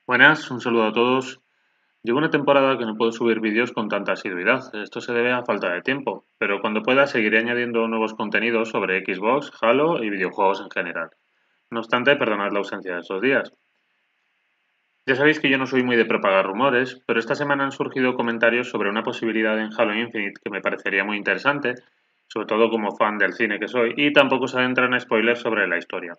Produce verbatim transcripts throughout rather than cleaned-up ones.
Buenas, un saludo a todos. Llevo una temporada que no puedo subir vídeos con tanta asiduidad. Esto se debe a falta de tiempo, pero cuando pueda seguiré añadiendo nuevos contenidos sobre Xbox, Halo y videojuegos en general. No obstante, perdonad la ausencia de estos días. Ya sabéis que yo no soy muy de propagar rumores, pero esta semana han surgido comentarios sobre una posibilidad en Halo Infinite que me parecería muy interesante, sobre todo como fan del cine que soy, y tampoco se adentran en spoilers sobre la historia.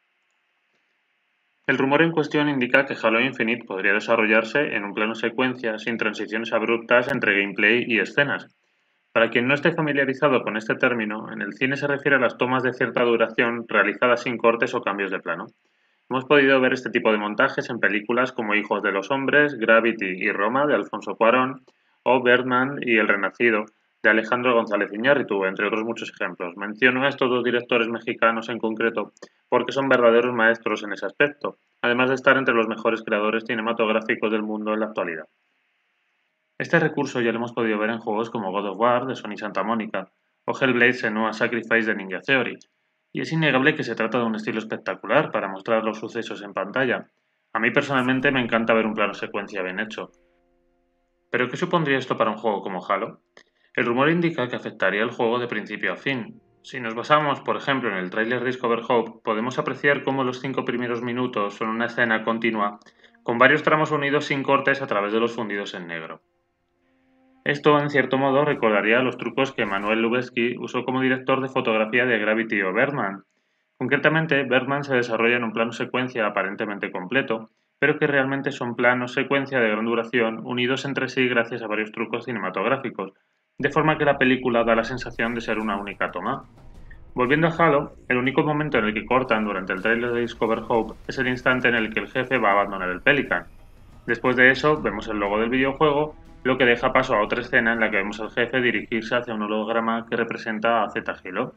El rumor en cuestión indica que Halo Infinite podría desarrollarse en un plano secuencia sin transiciones abruptas entre gameplay y escenas. Para quien no esté familiarizado con este término, en el cine se refiere a las tomas de cierta duración realizadas sin cortes o cambios de plano. Hemos podido ver este tipo de montajes en películas como Hijos de los Hombres, Gravity y Roma de Alfonso Cuarón o Birdman y El Renacido de Alejandro González Iñárritu, entre otros muchos ejemplos. Menciono a estos dos directores mexicanos en concreto porque son verdaderos maestros en ese aspecto, además de estar entre los mejores creadores cinematográficos del mundo en la actualidad. Este recurso ya lo hemos podido ver en juegos como God of War de Sony Santa Mónica o Hellblade Senua's Sacrifice de Ninja Theory, y es innegable que se trata de un estilo espectacular para mostrar los sucesos en pantalla. A mí personalmente me encanta ver un plano secuencia bien hecho. ¿Pero qué supondría esto para un juego como Halo? El rumor indica que afectaría el juego de principio a fin. Si nos basamos, por ejemplo, en el tráiler Discover Hope, podemos apreciar cómo los cinco primeros minutos son una escena continua, con varios tramos unidos sin cortes a través de los fundidos en negro. Esto, en cierto modo, recordaría los trucos que Manuel Lubezki usó como director de fotografía de Gravity o Birdman. Concretamente, Birdman se desarrolla en un plano secuencia aparentemente completo, pero que realmente son planos secuencia de gran duración unidos entre sí gracias a varios trucos cinematográficos, de forma que la película da la sensación de ser una única toma. Volviendo a Halo, el único momento en el que cortan durante el trailer de Discover Hope es el instante en el que el jefe va a abandonar el Pelican. Después de eso, vemos el logo del videojuego, lo que deja paso a otra escena en la que vemos al jefe dirigirse hacia un holograma que representa a Z Halo.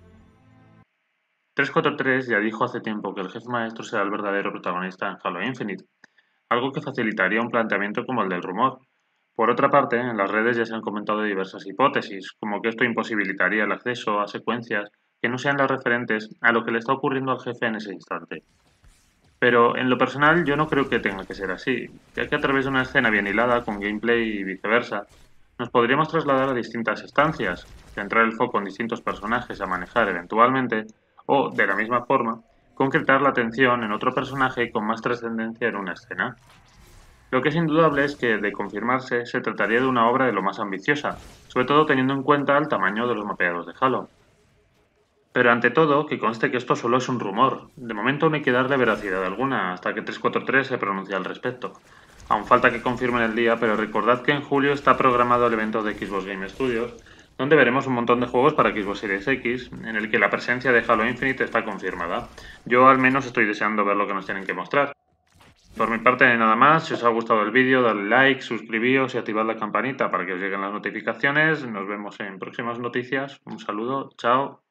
trescientos cuarenta y tres ya dijo hace tiempo que el jefe maestro será el verdadero protagonista en Halo Infinite, algo que facilitaría un planteamiento como el del rumor. Por otra parte, en las redes ya se han comentado diversas hipótesis, como que esto imposibilitaría el acceso a secuencias que no sean las referentes a lo que le está ocurriendo al jefe en ese instante. Pero en lo personal yo no creo que tenga que ser así, ya que a través de una escena bien hilada con gameplay y viceversa, nos podríamos trasladar a distintas estancias, centrar el foco en distintos personajes a manejar eventualmente, o, de la misma forma, concretar la atención en otro personaje con más trascendencia en una escena. Lo que es indudable es que, de confirmarse, se trataría de una obra de lo más ambiciosa, sobre todo teniendo en cuenta el tamaño de los mapeados de Halo. Pero ante todo, que conste que esto solo es un rumor. De momento no hay que darle veracidad alguna, hasta que trescientos cuarenta y tres se pronuncie al respecto. Aún falta que confirmen el día, pero recordad que en julio está programado el evento de Xbox Game Studios, donde veremos un montón de juegos para Xbox Series X, en el que la presencia de Halo Infinite está confirmada. Yo al menos estoy deseando ver lo que nos tienen que mostrar. Por mi parte nada más, si os ha gustado el vídeo, dadle like, suscribíos y activad la campanita para que os lleguen las notificaciones. Nos vemos en próximas noticias. Un saludo, chao.